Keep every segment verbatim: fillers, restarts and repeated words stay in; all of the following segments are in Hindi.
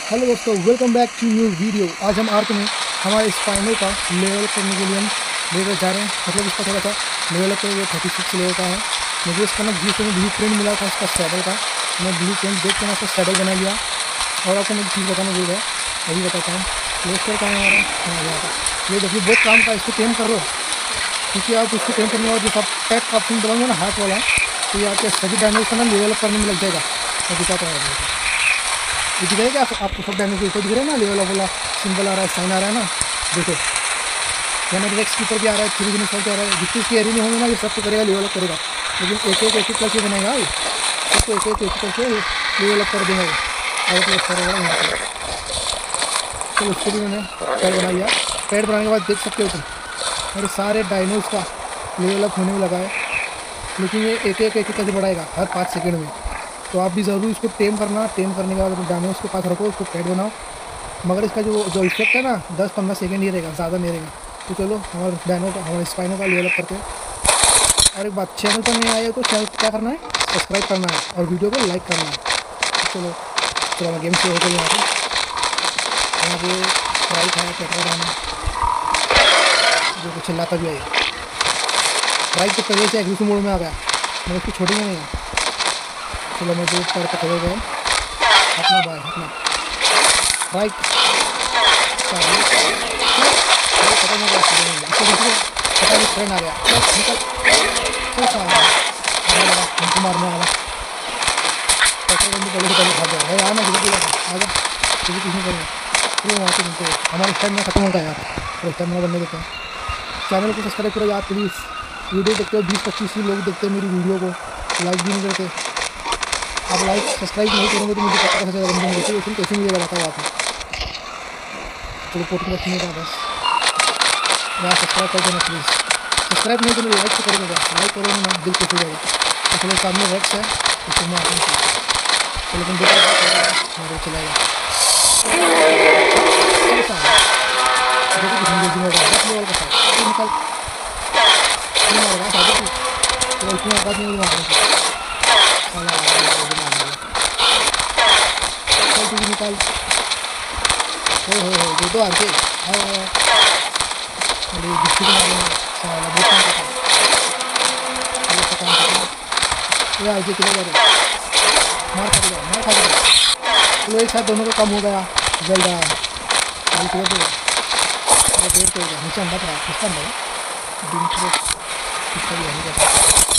हेलो दोस्तों, welcome back to new video. आज हम आर्क में हमारे स्पाइनल का लेवल करने के लिए हम लेकर जा रहे हैं। मतलब इसका थोड़ा सा लेवल अप ये थर्टी सिक्स लेवल का है। मुझे इसका ना जिस में ब्लू प्रिंट मिला था इसका सैडल का, मैं ब्लू प्रिंट देख के मैं इसका सैडल बना लिया। और आपको मैं चीज़ बताना भूल गया, अभी बताता हूँ। प्ले स्टोर का है हमारा, ये देखिए बहुत काम का, इसको टेम करो क्योंकि आप उसको टेम करने के बाद जो आप टैप का ऑप्शन दबाओगे ना हाथ वाला, तो ये आपके सभी डैमेज का ना लेवल अप करने में लग जाएगा। मैं दिखाता हूँ आपको, ये दिख रहा है कि आपको सब डैमेज ऊपर दिख रहा है ना, लेवल वाला सिंबल आ रहा है, साइन आ रहा है ना। देखो यहाँ रेक्स की ऊपर क्या आ रहा है, थ्री दिन ऊपर क्या आ रहा है। जितनी इसकी एरिया में होंगे ना ये सबको करेगा, लेवल अप करेगा। लेकिन एक एक एक एक करके बनेगा, सबको एक एक एक करके लेवल अप कर देगा। और प्लेस करेगा यहाँ पर। तो उसको भी मैंने पैड बना लिया। पैड बनाने के बाद देख सकते हो तुम मेरे सारे डायनोज का लेवल अप होने में लगा है। लेकिन ये एक एक एक करके बढ़ाएगा हर पाँच सेकेंड में। तो आप भी ज़रूर इसको टेम करना। टेम करने के बाद डायनो उसके पास रखो, उसको पैड बनाओ। मगर इसका जो जो इफेक्ट है ना दस पंद्रह सेकंड ही रहेगा, ज़्यादा नहीं रहेगा। तो चलो हमारे डायनो का हमारे स्पाइनो का लेवल अप करते हैं। और एक बात, चैनल पर नहीं आए तो चैनल क्या करना है, सब्सक्राइब करना है और वीडियो को लाइक करना है। तो चलो चलो मैं गेम से होकर यहाँ पर यहाँ पे बाइक है, पेट्रोल डालना जो कुछ चिल्लाता भी है। बाइक तो पहले से एग्रीसिव मोड में आ गया, मैं उसको छोड़ेंगे नहीं। चलो मैं जो पर पकड़े गए अपना बाइक अपना बाइक पता नहीं ट्रेन आ गया, हमको मारने वाला पेट्रोल पहले से पहले खा गया है यार। मैं जल्दी आजा जल्दी कुछ नहीं करेंगे। चलो वहाँ पे मिलते हैं, हमारा स्टैमिना खत्म होता है यार, तो स्टैमिना बनने देते हैं। चैनल को सब्सक्राइब करो यार प्लीज़। वीडियो देखते हो बीस पच्चीस ही लोग देखते हैं मेरी वीडियो को, लाइक भी नहीं करते। आप लाइक सब्सक्राइब नहीं करेंगे तो मुझे पता कैसे चलेगा बंदे मोटिवेशन कैसे मिलेगा, बताओ आप। चलो पोर्टिंग रखने का बस यार, सब्सक्राइब कर देना प्लीज़। सब्सक्राइब नहीं करेंगे लाइक तो करेंगे, लाइक करेंगे ना दिल खुश हो जाएगा। तो चलो सामने रेक्स है उसको मैं आते हैं। चलो तुम देखो मेरे चलाएगा निकल तो इसमें आवाज़ नहीं मारना निकाल। हो हो हो दो दो आर के अरे जिसकी भी मारे साला बहुत काम करता है, ये काम करता है ये आगे चले जा रहे मार खा गया मार खा गया। चलो एक साथ दोनों का कम हो गया, जल्द आ अभी चलो तो पेड़ पे नीचे अंदर था किसका अंदर दिन को किसका भी नहीं करता।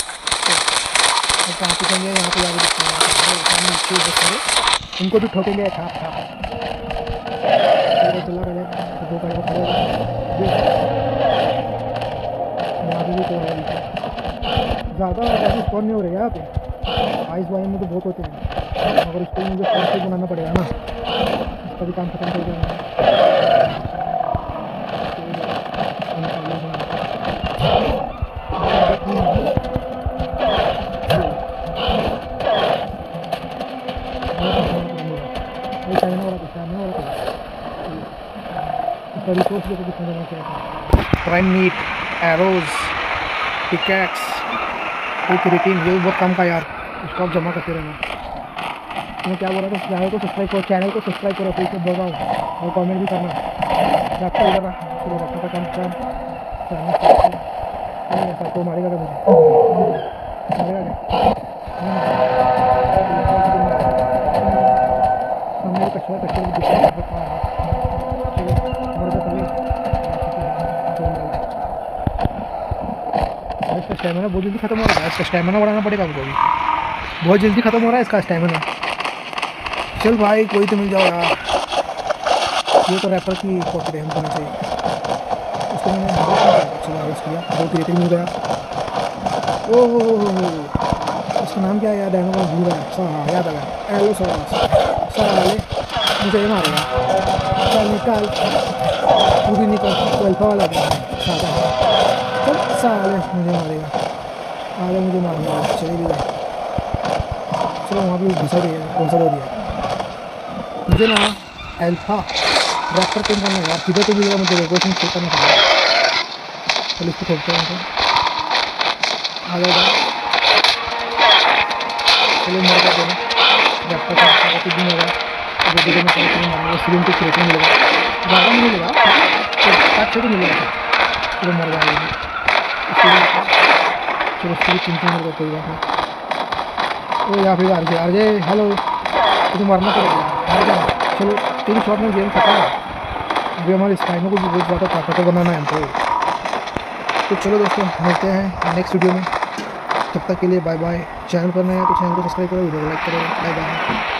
कहाँ पे जाएंगे, यहाँ पे जाके दिखते हैं नीचे बस उनको भी ठोकेंगे छाप छाप चला रहे दो का खड़े यहाँ पे भी तो ज़्यादा स्पॉन नहीं हो रहे यहाँ पे। आइस वाइस में तो बहुत होते हैं, मगर उसको मुझे फोन से बनाना पड़ेगा ना, इसका भी काम खत्म कर देंगे। रिसोर्स लेकर कितना देना चाहिए, प्राइम मीट, एरोज, पिकैक्स, एक रिटीन, ये भी बहुत काम का यार, इसको आप जमा करते रहना। मैं क्या बोल रहा था, चैनल को सब्सक्राइब करो, चैनल को सब्सक्राइब करो, फिर से बताओ और कमेंट भी करना। रखता ही करना, चलो रखने का काम कर ऐसा तो मारेगा मुझे मारेगा क्या कचरा कचरा इसका स्टैमिना बहुत जल्दी खत्म हो रहा है, इसका स्टैमिना बढ़ाना पड़ेगा हमको भी, बहुत जल्दी खत्म हो रहा है इसका स्टैमिना। चल भाई कोई तो मिल जाओ यार, ये तो रैपर की कॉपी है, हमको नहीं चाहिए। उसको मैंने चलो हाउस किया, दो क्रिएटिव मिल गया। ओह उसका नाम क्या है यार, डायनो का भूल रहा है। हाँ याद आ गया, एलो सवाल साले मुझे ये मारेगा। चल निकाल तू भी निकल, तो अल्फा वाला सादा चल साले मुझे मारेगा, आगे मुझे मारेगा। चले भी गए, चलो वहाँ भी घुसा दिया, कौन सा दो दिया मुझे ना अल्फा रैपर पेन करना यार, किधर तो मिलेगा मुझे डेकोरेशन चेक करना पड़ेगा। चलो इसको ठोकते हैं आ जाएगा। चलो मर कर देना रैपर का कुछ भी होगा। वो वीडियो में ट्राई करेंगे मारेंगे, फिल्म को रेटिंग मिलेगा, ज़्यादा नहीं मिलेगा, तो पाँच छः तो मिलेगा, चलो मर जाएगा। चलो उसकी भी चिंता नहीं, कोई बात नहीं। ओ यहाँ पे R J R J hello, तो मरना पड़ेगा हार जा। चलो तीन शॉट में गेम खत्म है। अभी हमारे स्पाइनो को भी बहुत ज़्यादा ताकतवर बनाना है हमको। तो चलो दोस्तों मिलते हैं नेक्स्ट वीडियो में, तब तक के लिए बाय बाय। चैनल पर नया है तो चैनल को सब्सक्राइब करो, वीडियो को लाइक करो, बाय बाय।